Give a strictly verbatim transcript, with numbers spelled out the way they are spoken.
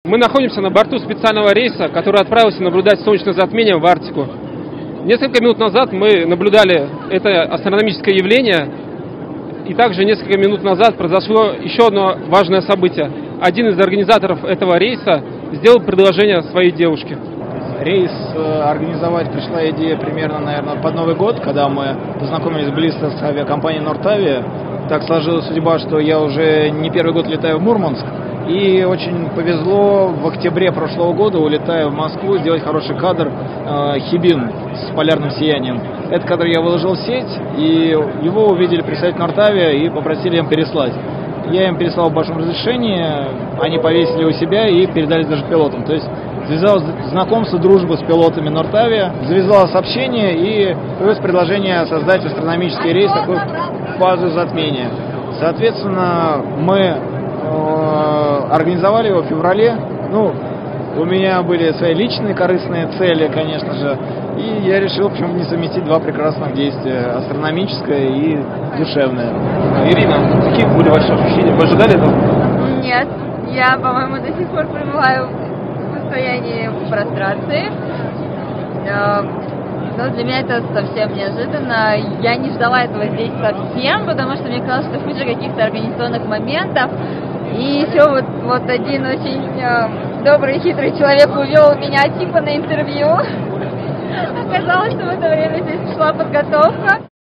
Мы находимся на борту специального рейса, который отправился наблюдать солнечное затмение в Арктику. Несколько минут назад мы наблюдали это астрономическое явление, и также несколько минут назад произошло еще одно важное событие. Один из организаторов этого рейса сделал предложение своей девушке. Рейс организовать пришла идея примерно, наверное, под Новый год, когда мы познакомились близко с авиакомпанией Нортавия. Так сложилась судьба, что я уже не первый год летаю в Мурманск. И очень повезло, в октябре прошлого года улетаю в Москву сделать хороший кадр э, Хибин с полярным сиянием. Этот кадр я выложил в сеть, и его увидели представители Нортавия и попросили им переслать. Я им переслал в большом разрешении, они повесили у себя и передали даже пилотам. То есть завязалось знакомство, дружба с пилотами Нортавия, завязалось сообщение и появилось предложение создать астрономический рейс, такой фазу затмения. Соответственно, мы организовали его в феврале. Ну, у меня были свои личные корыстные цели, конечно же, и я решил, почему не совместить два прекрасных действия: астрономическое и душевное. Ирина, какие были ваши ощущения? Вы ожидали этого? Нет, я, по-моему, до сих пор пребываю в состоянии прострации. Но для меня это совсем неожиданно. Я не ждала этого здесь совсем, потому что мне казалось, что хуже каких-то организационных моментов. И еще вот, вот один очень э, добрый, хитрый человек увел меня типа на интервью. Оказалось, что в это время здесь шла подготовка.